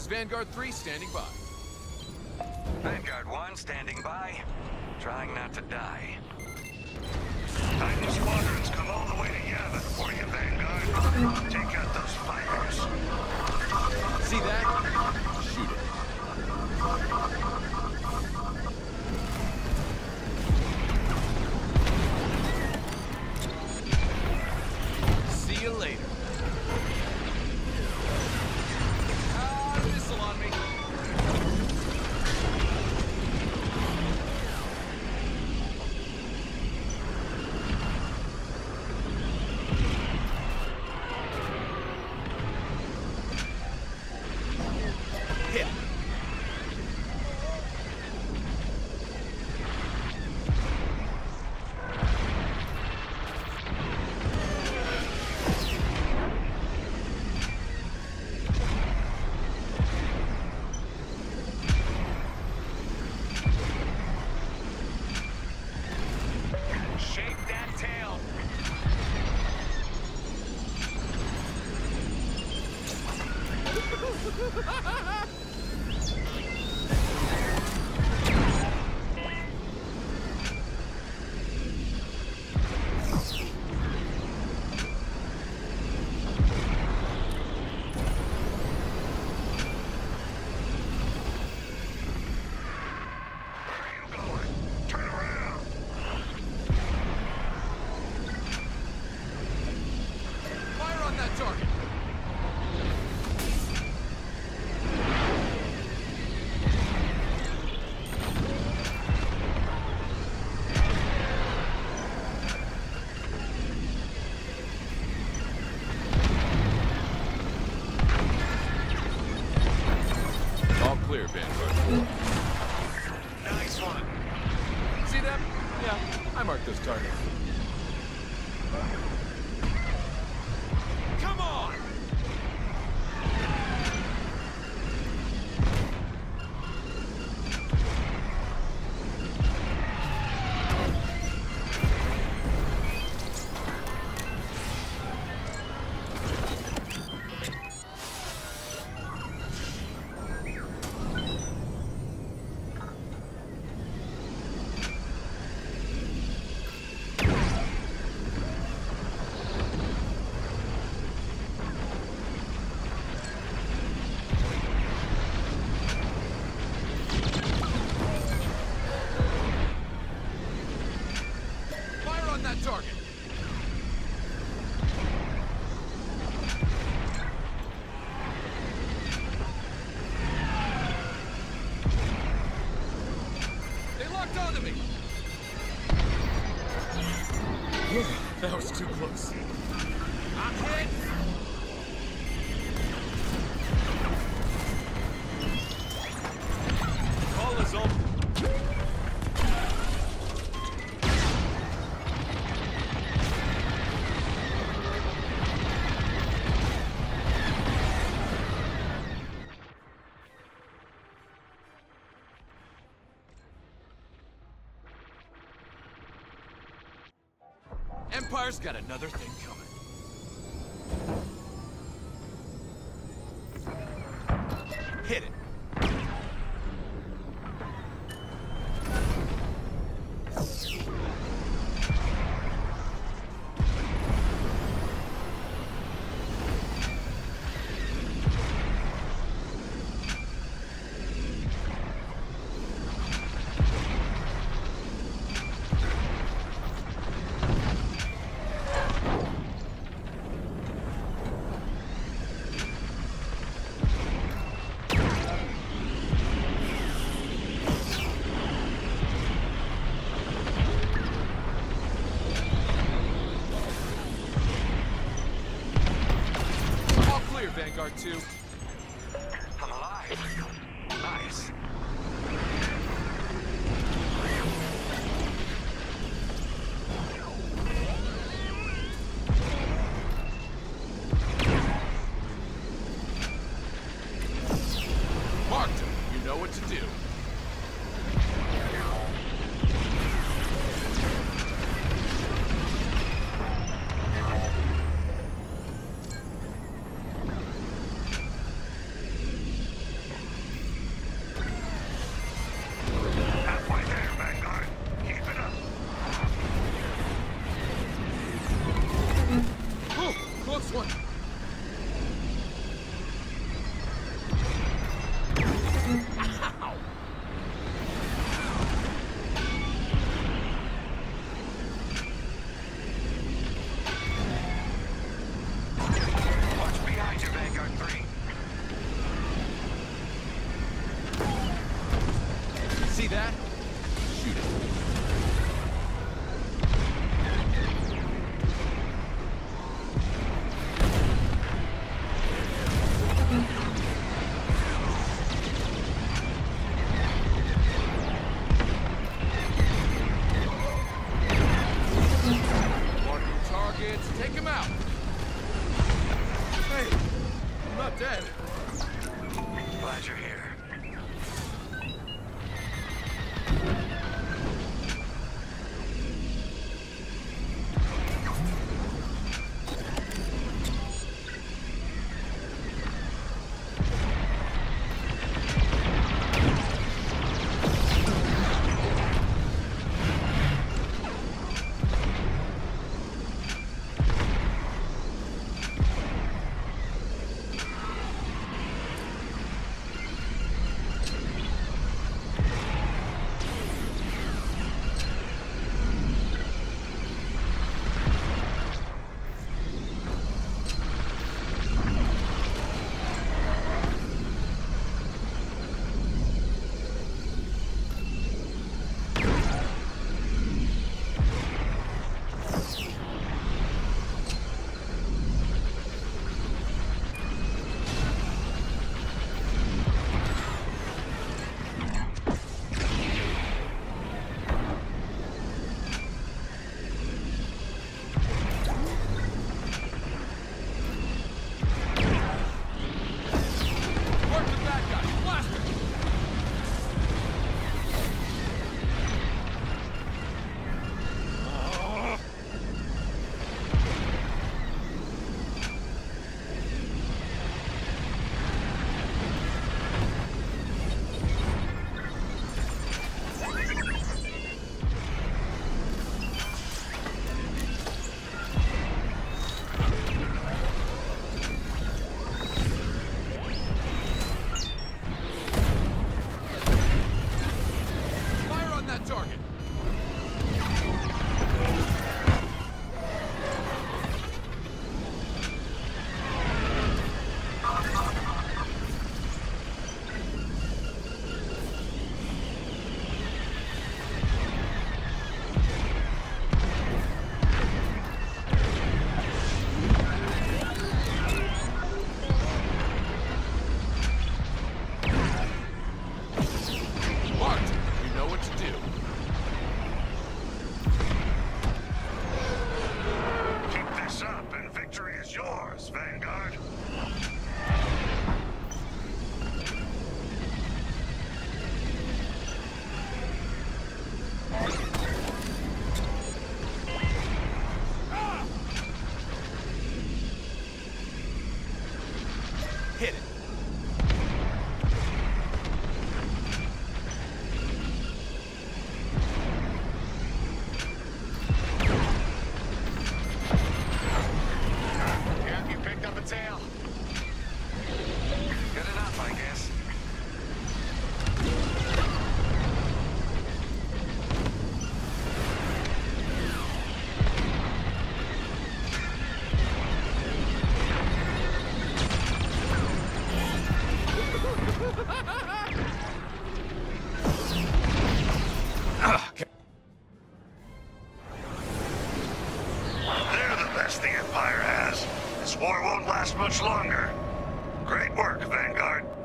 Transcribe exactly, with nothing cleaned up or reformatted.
Vanguard three standing by. Vanguard one standing by. Trying not to die. Titan squadrons come all the way to Yavin for you, Vanguard. Take out those fighters. See that? Shoot it. See you later. Ah, missile on me. Hit. Shake that tail. Fire on that target. All clear, Vanguard four. Nice one. See them? Yeah, I marked those targets. Come on! Fire on that target. They locked onto me. That was too close. I'm hit. Call is open. Empire's got another thing coming. Hit it. Vanguard two. I'm alive. Nice. Marked him. You know what to do. See that? Shoot it. Mark your targets. Take him out. Hey, I'm not dead. Glad you're here. Vanguard. Hit it. Yeah, you picked up a tail. Good enough, I guess. They're the best the Empire has. This war won't last much longer. Great work, Vanguard.